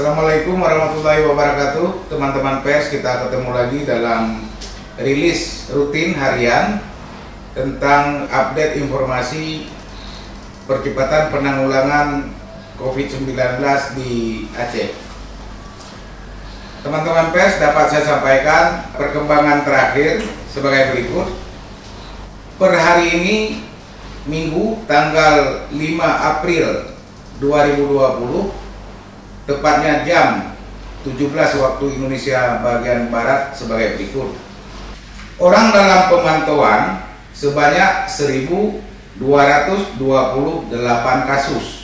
Assalamualaikum warahmatullahi wabarakatuh. Teman-teman pers, kita ketemu lagi dalam rilis rutin harian tentang update informasi percepatan penanggulangan COVID-19 di Aceh. Teman-teman pers, dapat saya sampaikan perkembangan terakhir sebagai berikut. Per hari ini, Minggu tanggal 5 April 2020, tepatnya jam 17 waktu Indonesia bagian Barat sebagai berikut. Orang dalam pemantauan sebanyak 1.228 kasus.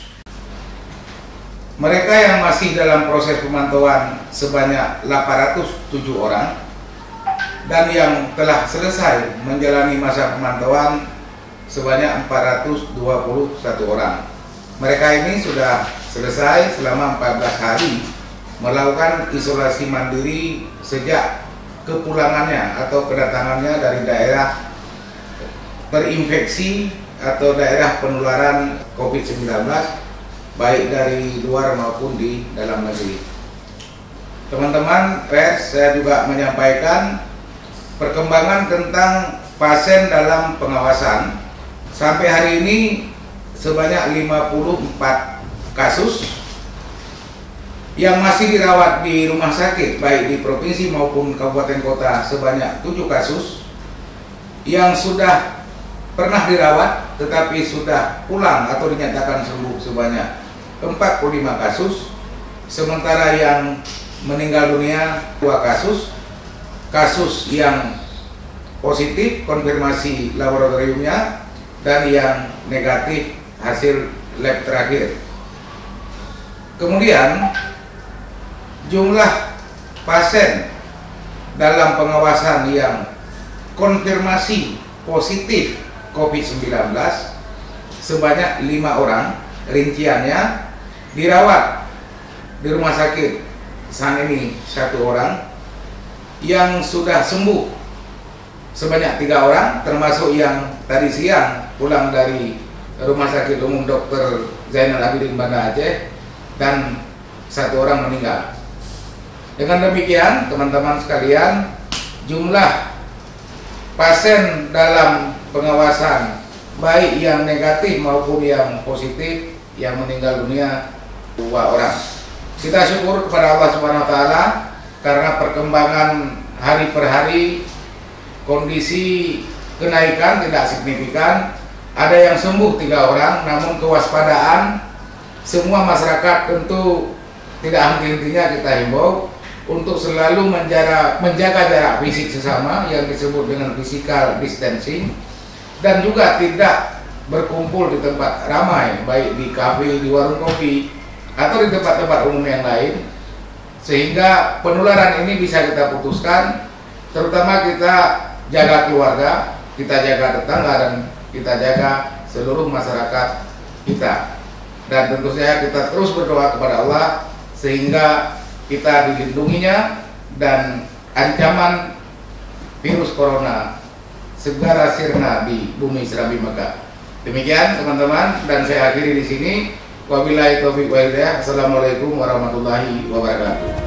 Mereka yang masih dalam proses pemantauan sebanyak 807 orang, dan yang telah selesai menjalani masa pemantauan sebanyak 421 orang. Mereka ini sudah selesai selama 14 hari melakukan isolasi mandiri sejak kepulangannya atau kedatangannya dari daerah terinfeksi atau daerah penularan COVID-19, baik dari luar maupun di dalam negeri. Teman-teman pers, saya juga menyampaikan perkembangan tentang pasien dalam pengawasan. Sampai hari ini sebanyak 54 kasus yang masih dirawat di rumah sakit baik di provinsi maupun kabupaten kota sebanyak 7 kasus, yang sudah pernah dirawat tetapi sudah pulang atau dinyatakan sembuh sebanyak 45 kasus, sementara yang meninggal dunia 2 kasus, kasus yang positif konfirmasi laboratoriumnya dan yang negatif hasil lab terakhir. Kemudian jumlah pasien dalam pengawasan yang konfirmasi positif COVID-19 sebanyak 5 orang, rinciannya dirawat di rumah sakit saat ini 1 orang, yang sudah sembuh sebanyak 3 orang, termasuk yang tadi siang pulang dari Rumah Sakit Umum Dr. Zainal Abidin Banda Aceh, dan 1 orang meninggal. Dengan demikian, teman-teman sekalian, jumlah pasien dalam pengawasan baik yang negatif maupun yang positif yang meninggal dunia 2 orang. Kita syukur kepada Allah Subhanahu wa taala karena perkembangan hari per hari kondisi kenaikan tidak signifikan. Ada yang sembuh 3 orang, namun kewaspadaan semua masyarakat tentu tidak henti-hentinya kita himbau untuk selalu menjaga jarak fisik sesama yang disebut dengan physical distancing, dan juga tidak berkumpul di tempat ramai baik di kafe, di warung kopi, atau di tempat-tempat umum yang lain, sehingga penularan ini bisa kita putuskan. Terutama kita jaga keluarga, kita jaga tetangga, dan kita jaga seluruh masyarakat kita. Dan tentu saja kita terus berdoa kepada Allah sehingga kita dilindunginya dan ancaman virus corona segera sirna di bumi Serambi Mekah. Demikian teman-teman, dan saya akhiri di sini. Wabillahi taufiq wal hidayah. Assalamualaikum warahmatullahi wabarakatuh.